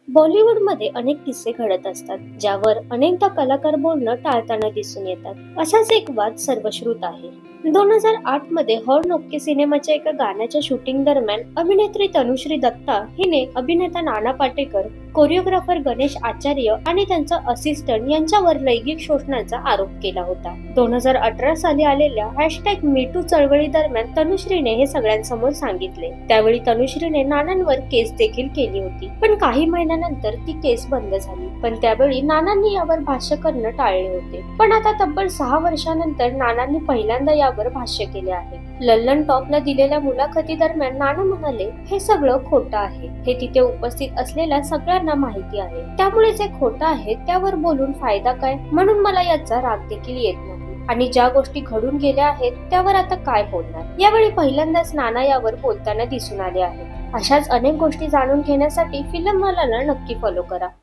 बॉलिवूडमध्ये अनेक किस्से घडत असतात, ज्यावर अनेकदा कलाकार बोलणं टाळताना दिसून येतात. असाच एक वाद सर्वश्रुत आहे. 2008 मध्ये हॉर्न ओके सिनेमाच्या एका गाण्याच्या शूटिंग दरम्यान अभिनेत्री तनुश्री दत्ता हिने अभिनेता नाना पाटेकर, कोरिओग्राफर गणेश आचार्य आणि त्यांचा असिस्टंट यांच्यावर लैंगिक शोषणाचा आरोप केला होता. 2018 साली आलेल्या #मीटू चळवळी दरम्यान तनुश्रीने हे सगळ्यांसमोर सांगितले. त्यावेळी तनुश्रीने नानांवर केस देखील केली होती, पण काही महिन्यानंतर ती केस बंद झाली. पण त्यावेळी नानांनी यावर भाष्य करणं टाळले होते. पण आता तब्बल 6 वर्षांनंतर नानांनी पहिल्यांदा यावर भाष्य केले आहे. लल्लन टॉपला दिलेल्या मुलाखती दरम्यान नाना म्हणाले, हे सगळं खोटं आहे. हे तिथे उपस्थित असलेल्या सगळ्यांना माहिती आहे. त्यामुळे जे खोटं आहे त्यावर बोलून फायदा काय, म्हणून मला याचा राग देखील येत नाही. आणि ज्या गोष्टी घडून गेल्या आहेत त्यावर आता काय बोलणार. यावेळी पहिल्यांदाच नाना यावर बोलताना दिसून आले आहेत. अशाच अनेक गोष्टी जाणून घेण्यासाठी फिल्म मलाला नक्की फॉलो करा.